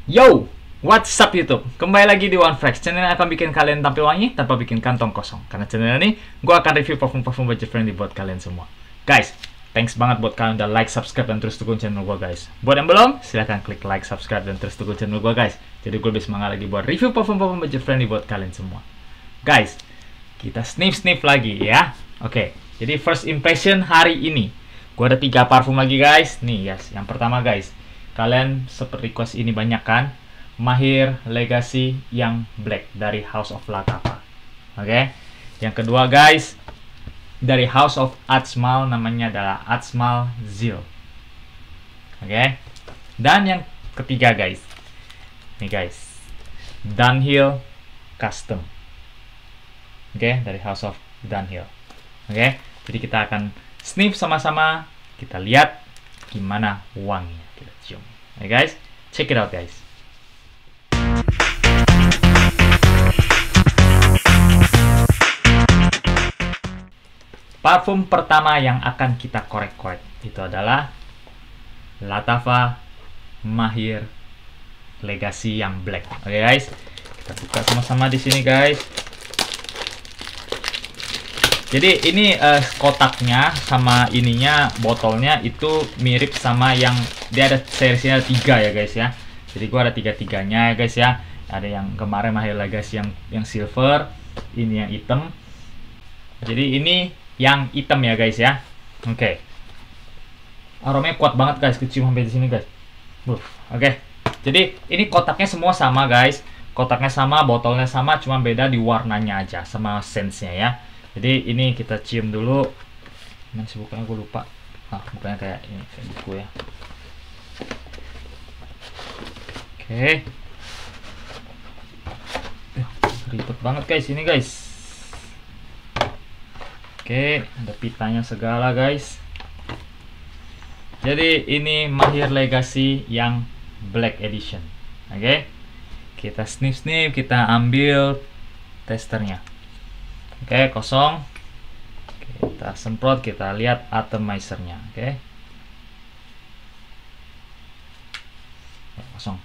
Yo, what's up YouTube? Kembali lagi di OneFresh, channel yang akan bikin kalian tampil wangi tanpa bikin kantong kosong. Karena channel ini, gue akan review parfum-parfum budget friendly buat kalian semua. Guys, thanks banget buat kalian udah like, subscribe, dan terus dukung channel gue guys. Buat yang belum, silahkan klik like, subscribe, dan terus dukung channel gue guys. Jadi gue lebih semangat lagi buat review parfum-parfum budget friendly buat kalian semua. Guys, kita sniff lagi ya. Oke, jadi first impression hari ini. Gue ada 3 parfum lagi guys. Nih yes, yang pertama guys. Kalian seperti request ini banyak kan? Mahir Legacy yang black dari House of La Cava. Oke. Yang kedua guys, dari House of Atzmal, namanya adalah Atzmal Zil. Oke. Dan yang ketiga guys. Nih guys. Dunhill Custom. Oke, dari House of Dunhill. Oke. Jadi kita akan sniff sama-sama, kita lihat gimana wanginya. Kita cium. Oke guys, check it out guys. Parfum pertama yang akan kita korek-korek itu adalah Lattafa Mahir Legacy yang black. Oke guys, kita buka sama-sama di sini guys. Jadi ini kotaknya sama ininya, botolnya itu mirip sama yang dia ada seriesnya 3 ya guys ya. Jadi gua ada 3-3-nya ya guys ya. Ada yang kemarin Mahir Legacy yang silver, ini yang hitam. Jadi ini yang hitam ya guys ya. Oke. Aromanya kuat banget guys, kecium sampai di sini guys. Oke. Jadi ini kotaknya semua sama guys. Kotaknya sama, botolnya sama, cuma beda di warnanya aja sama scent-nya ya. Jadi ini kita cium dulu. Mana sih bukanya, gue lupa. Nah, bukanya kayak ini, kayak buku ya. Oke. Ribet banget guys ini guys. Oke, ada pitanya segala guys. Jadi ini Mahir Legacy yang Black Edition. Oke. Kita sniff, kita ambil testernya. Oke, kosong. Kita semprot, kita lihat atomizer-nya. Oke. Kosong.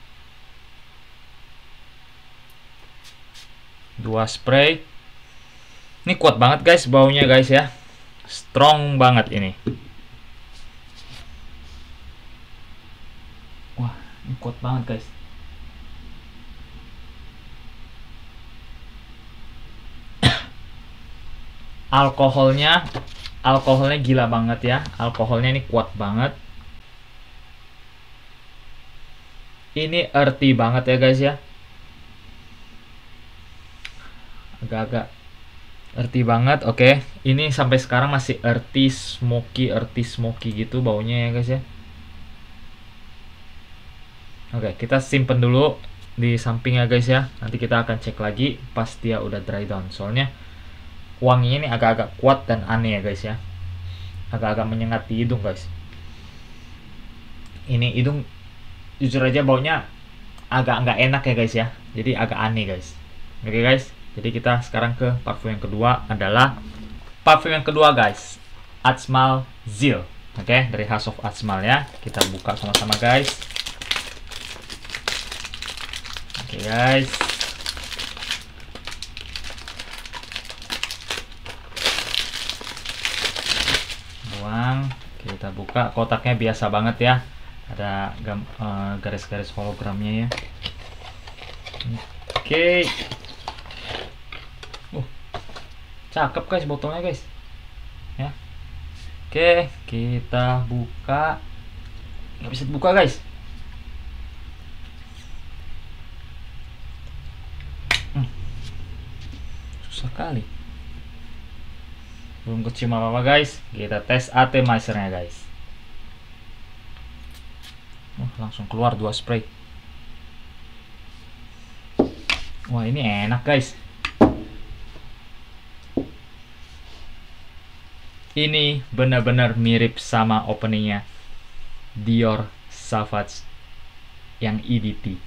2 spray. Ini kuat banget guys baunya guys ya. Strong banget ini. Wah, ini kuat banget guys. Alkoholnya gila banget ya. Alkoholnya ini kuat banget. Ini earthy banget ya guys ya. Agak-agak earthy banget. Oke. Ini sampai sekarang masih earthy smoky gitu baunya ya guys ya. Oke, kita simpen dulu di samping ya guys ya. Nanti kita akan cek lagi pas dia udah dry down. Soalnya wanginya ini agak-agak kuat dan aneh ya guys ya. Agak-agak menyengat di hidung guys. Ini hidung jujur aja baunya agak nggak enak ya guys ya. Jadi agak aneh guys. Oke guys. Jadi kita sekarang ke parfum yang kedua adalah parfum yang kedua guys. Atzmal Zil. Oke, dari House of Atzmal ya. Kita buka sama-sama guys. Oke guys. Kita buka, kotaknya biasa banget ya, ada garis-garis hologramnya ya. Oke. Cakep guys botolnya guys ya. Oke, kita buka. Nggak bisa dibuka guys. Susah kali. Belum kecium apa-apa guys. Kita tes atomizer-nya guys. Langsung keluar 2 spray. Wah, ini enak guys. Ini benar-benar mirip sama openingnya Dior Sauvage yang EDT.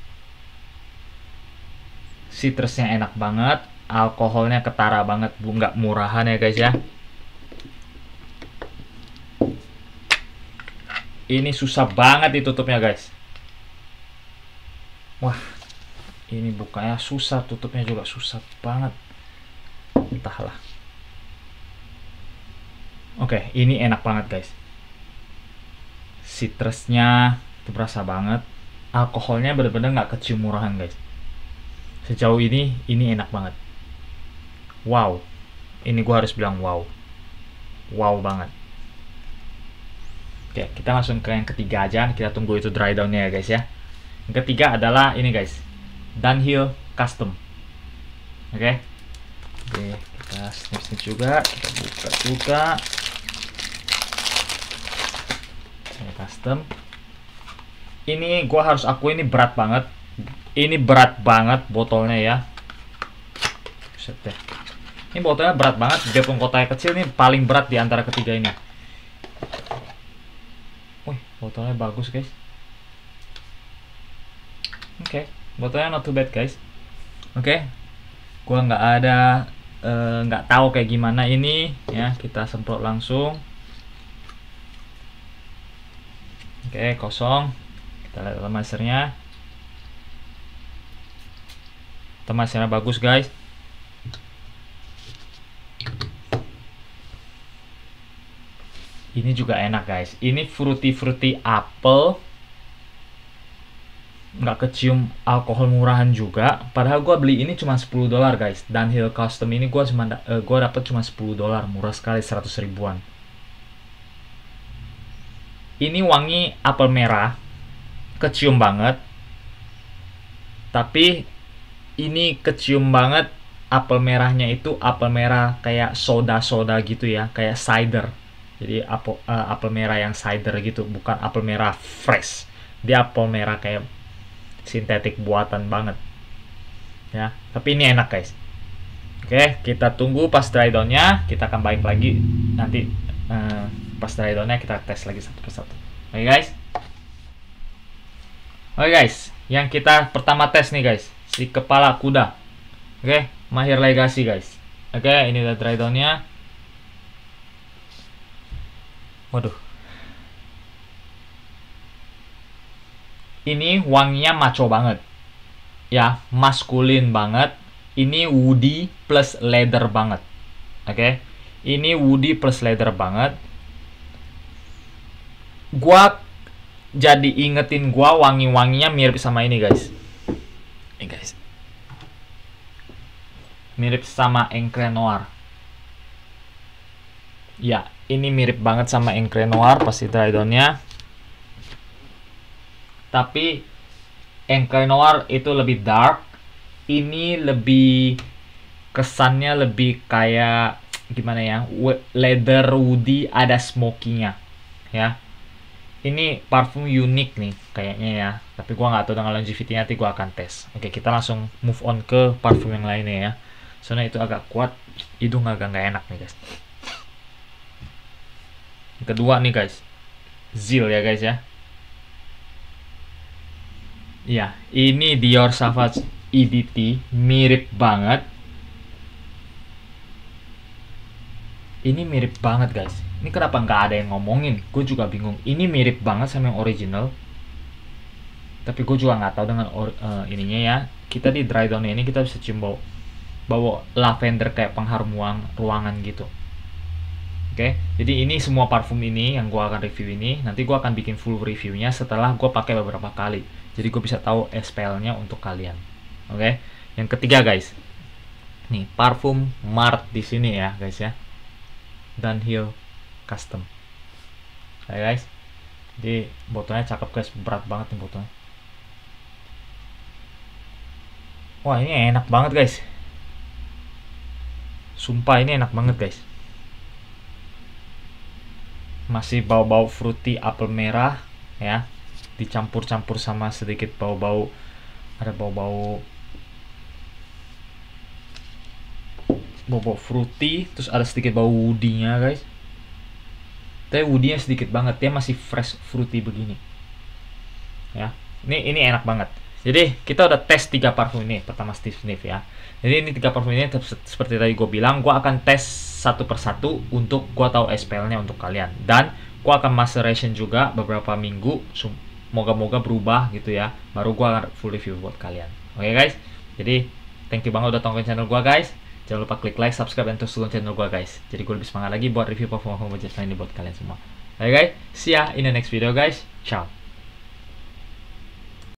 Citrusnya enak banget. Alkoholnya ketara banget, nggak murahan ya guys ya. Ini susah banget ditutupnya guys. Wah, ini bukanya susah, tutupnya juga susah banget. Entahlah. Oke, ini enak banget guys. Citrusnya itu berasa banget. Alkoholnya bener-bener nggak kecium murahan guys. Sejauh ini enak banget. Wow, ini gue harus bilang wow. Wow banget. Oke, kita langsung ke yang ketiga aja. Kita tunggu itu dry down-nya ya guys ya. Yang ketiga adalah ini guys, Dunhill Custom. Oke, kita snip juga. Kita buka juga. Ini custom. Ini gue harus akui ini berat banget. Ini berat banget botolnya ya. Set deh. Ini botolnya berat banget. Biarpun kotaknya kecil, ini paling berat di antara ketiga ini. Wih, botolnya bagus guys. Oke, botolnya not too bad guys. Oke, gua nggak tahu kayak gimana ini ya. Kita semprot langsung. Oke, kosong. Kita lihat atomizer-nya. Atomizer-nya bagus guys. Ini juga enak guys. Ini fruity apple. Nggak kecium alkohol murahan juga. Padahal gue beli ini cuma $10 guys. Dunhill Custom ini gue dapet cuma $10. Murah sekali, 100 ribuan. Ini wangi apel merah. Kecium banget. Tapi ini kecium banget. Apel merahnya itu apel merah kayak soda gitu ya. Kayak cider. Jadi apel merah yang cider gitu. Bukan apel merah fresh. Dia apel merah kayak sintetik buatan banget ya, tapi ini enak guys. Oke, kita tunggu pas dry down-nya. Kita akan balik lagi nanti pas dry down-nya kita tes lagi satu persatu. Oke guys, yang kita pertama tes nih guys, si kepala kuda. Oke, Mahir Legacy guys. Oke, ini udah dry down-nya. Waduh, ini wanginya macho banget ya, maskulin banget. Ini woody plus leather banget. Oke, ini woody plus leather banget. Gua jadi ingetin gua wangi-wanginya mirip sama ini guys. Ini guys, mirip sama Encre Noir ya. Ini mirip banget sama Encre Noir pasti dry down-nya. Tapi Encre Noir itu lebih dark. Ini lebih kesannya lebih kayak gimana ya, leather woody, ada smoky-nya ya. Ini parfum unik nih kayaknya ya. Tapi gua nggak tahu dengan longevity, nanti gua akan tes. Oke, kita langsung move on ke parfum yang lainnya ya. Soalnya itu agak kuat, hidung agak nggak enak nih guys. Yang kedua nih guys, Zil ya guys ya. Ya, ini Dior Sauvage EDT, mirip banget. Ini mirip banget guys. Ini kenapa nggak ada yang ngomongin? Gue juga bingung. Ini mirip banget sama yang original. Tapi gue juga nggak tahu dengan ininya ya. Kita di dry down ini kita bisa cium bau lavender kayak pengharum ruangan gitu. Oke, jadi ini semua parfum ini yang gue akan review ini. Nanti gue akan bikin full reviewnya setelah gue pakai beberapa kali. Jadi gue bisa tahu SPL-nya untuk kalian. Oke, yang ketiga guys, nih parfum Mart di sini ya guys ya, Dunhill Custom. Oke guys, jadi botolnya cakep guys, berat banget nih botolnya. Wah, ini enak banget guys. Sumpah ini enak banget guys. Masih bau-bau fruity apel merah ya, dicampur-campur sama sedikit bau-bau, ada bau-bau fruity, terus ada sedikit bau woody-nya guys. Tapi woody-nya sedikit banget, dia masih fresh fruity begini ya. Ini enak banget. Jadi kita udah tes 3 parfum ini. Pertama Steve Sniff ya. Jadi ini 3 parfum ini seperti tadi gue bilang, gue akan tes satu persatu untuk gue tahu SPL-nya untuk kalian. Dan gue akan maceration juga beberapa minggu moga-moga berubah gitu ya, baru gue akan full review buat kalian. Oke guys, jadi thank you banget udah tonton channel gue guys. Jangan lupa klik like, subscribe, dan terus tonton channel gue guys. Jadi gue lebih semangat lagi buat review performa budget friendly buat kalian semua. Oke guys, see ya in the next video guys. Ciao.